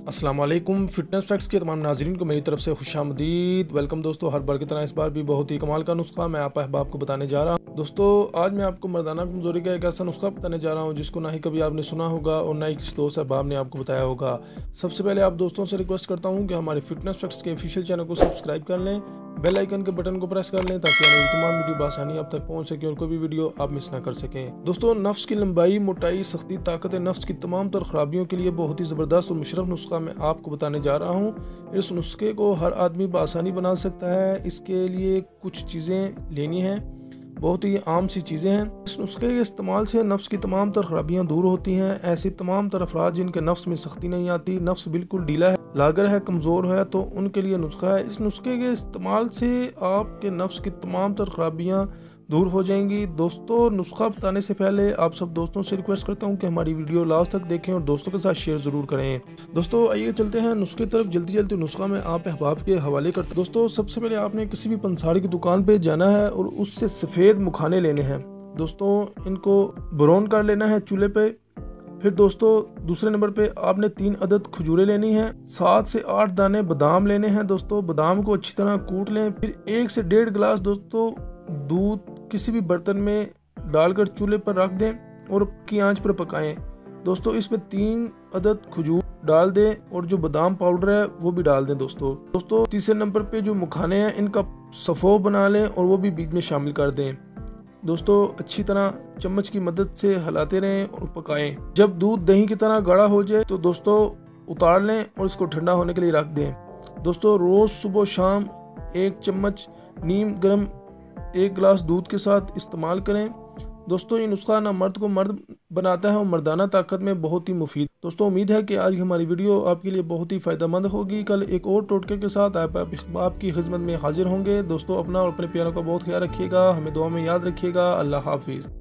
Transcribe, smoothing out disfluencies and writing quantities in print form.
अस्सलाम वालेकुम। Fitness facts के तमाम नाज़रीन को मेरी तरफ से खुशामदीद। वेलकम दोस्तों। हर बार की तरह इस बार भी बहुत ही कमाल का नुस्खा मैं आप अहबाब को बताने जा रहा हूँ। दोस्तों आज मैं आपको मर्दाना कमज़ोरी का एक ऐसा नुस्खा बताने जा रहा हूँ जिसको ना ही कभी आपने सुना होगा और ना ही किसी दोस्त अहबाब ने आपको बताया होगा। सबसे पहले आप दोस्तों से रिक्वेस्ट करता हूँ कि हमारे फिटनेस फैक्ट्स के ऑफिशियल चैनल को सब्सक्राइब कर लें, बेल आइकन के बटन को प्रेस कर लें ताकि हमारी तमाम वीडियो बआसानी आप तक पहुंच सके और कोई भी वीडियो आप मिस ना कर सकें। दोस्तों नफ्स की लंबाई, मोटाई, सख्ती, ताकत नफ्स की तमाम तर खराबियों के लिए बहुत ही ज़बरदस्त और मुशर्रफ नुस्खा मैं आपको बताने जा रहा हूं। इस नुस्खे को हर आदमी बआसानी बना सकता है। इसके लिए कुछ चीज़ें लेनी हैं, बहुत ही आम सी चीज़ें हैं। इस नुस्खे के इस्तेमाल से नफ्स की तमाम तर खराबियाँ दूर होती हैं। ऐसी तमाम तर अफराद जिनके नफ्स में सख्ती नहीं आती, नफ्स बिल्कुल ढीला है, लागर है, कमज़ोर है, तो उनके लिए नुस्खा है। इस नुस्खे के इस्तेमाल से आपके नफ्स की तमाम तर खराबियाँ दूर हो जाएंगी। दोस्तों नुस्खा बताने से पहले आप सब दोस्तों से रिक्वेस्ट करता हूँ कि हमारी वीडियो लास्ट तक देखें और दोस्तों के साथ शेयर ज़रूर करें। दोस्तों आइए चलते हैं नुस्खे तरफ। जल्दी जल्दी नुस्खा मैं आप अहबाब के हवाले करता हूँ। दोस्तों सबसे पहले आपने किसी भी पंसारी की दुकान पे जाना है और उससे सफ़ेद मुखाने लेने हैं। दोस्तों इनको ब्राउन कर लेना है चूल्हे पे। फिर दोस्तों दूसरे नंबर पे आपने 3 अदद खजूरें लेनी हैं, 7 से 8 दाने बादाम लेने हैं। दोस्तों बादाम को अच्छी तरह कूट लें। फिर 1 से 1.5 गिलास दोस्तों दूध किसी भी बर्तन में डालकर चूल्हे पर रख दें और की आंच पर पकाएं। दोस्तों इसमें 3 अदद खजूर डाल दें और जो बादाम पाउडर है वो भी डाल दें। दोस्तों तीसरे नंबर पे जो मुखाने हैं इनका सफ़ो बना लें और वो भी बीच में शामिल कर दें। दोस्तों अच्छी तरह चम्मच की मदद से हिलाते रहें और पकाएं। जब दूध दही की तरह गाढ़ा हो जाए तो दोस्तों उतार लें और इसको ठंडा होने के लिए रख दें। दोस्तों रोज़ सुबह शाम 1 चम्मच नीम गर्म 1 गिलास दूध के साथ इस्तेमाल करें। दोस्तों ये नुस्खा ना मर्द को मर्द बनाता है और मर्दाना ताकत में बहुत ही मुफीद। दोस्तों उम्मीद है कि आज की हमारी वीडियो आपके लिए बहुत ही फ़ायदेमंद होगी। कल एक और टोटके के साथ आपकी खिदमत में हाजिर होंगे। दोस्तों अपना और अपने प्यारों का बहुत ख्याल रखिएगा, हमें दुआ में याद रखिएगा। अल्लाह हाफिज़।